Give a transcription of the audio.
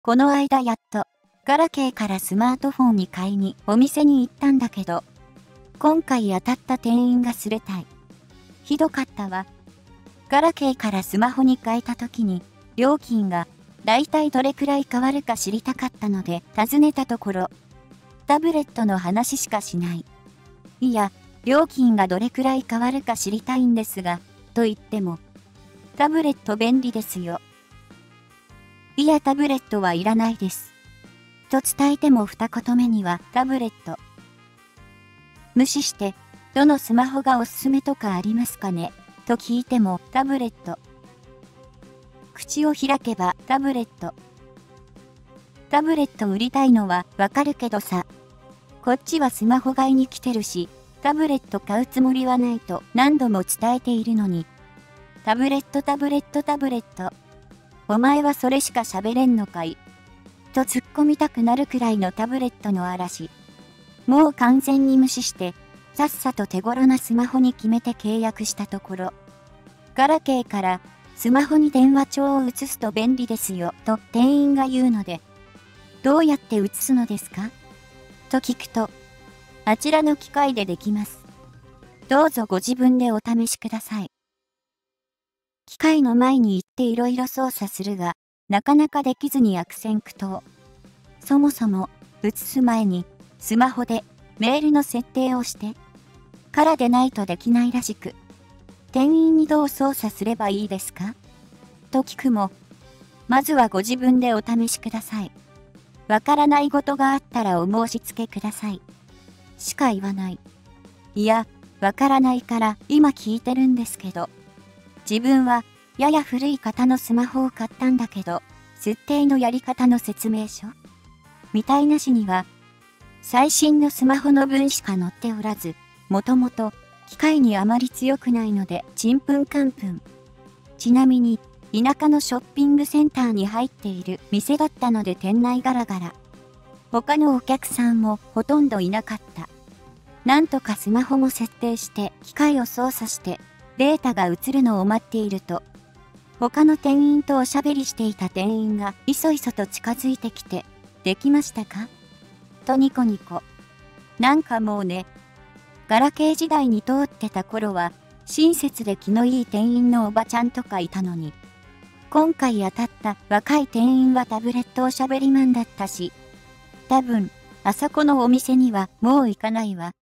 この間やっと、ガラケーからスマートフォンに買いにお店に行ったんだけど、今回当たった店員がすれたい。ひどかったわ。ガラケーからスマホに変えた時に、料金がだいたいどれくらい変わるか知りたかったので尋ねたところ、タブレットの話しかしない。いや、料金がどれくらい変わるか知りたいんですが、と言っても、タブレット便利ですよ。いや、タブレットはいらないです。と伝えても二言目にはタブレット。無視して、どのスマホがおすすめとかありますかねと聞いてもタブレット。口を開けばタブレット。タブレット売りたいのはわかるけどさ。こっちはスマホ買いに来てるし、タブレット買うつもりはないと何度も伝えているのに。タブレットタブレットタブレット。お前はそれしか喋れんのかいと突っ込みたくなるくらいのタブレットの嵐。もう完全に無視して、さっさと手頃なスマホに決めて契約したところ、ガラケーからスマホに電話帳を移すと便利ですよと店員が言うので、どうやって移すのですかと聞くと、あちらの機械でできます。どうぞご自分でお試しください。機械の前に行っていろいろ操作するが、なかなかできずに悪戦苦闘。そもそも、移す前に、スマホでメールの設定をして、からでないとできないらしく、店員にどう操作すればいいですかと聞くも、まずはご自分でお試しください。わからないことがあったらお申し付けください。しか言わない。いや、わからないから今聞いてるんですけど、自分はやや古い型のスマホを買ったんだけど、設定のやり方の説明書みたいなしには、最新のスマホの文しか載っておらず、もともと機械にあまり強くないのでちんぷんかんぷん。ちなみに、田舎のショッピングセンターに入っている店だったので店内ガラガラ。他のお客さんもほとんどいなかった。なんとかスマホも設定して機械を操作してデータが移るのを待っていると、他の店員とおしゃべりしていた店員がいそいそと近づいてきて、できましたかとニコニコ。なんかもうね、ガラケー時代に通ってた頃は親切で気のいい店員のおばちゃんとかいたのに、今回当たった若い店員はタブレットおしゃべりマンだったし、多分、あそこのお店にはもう行かないわ。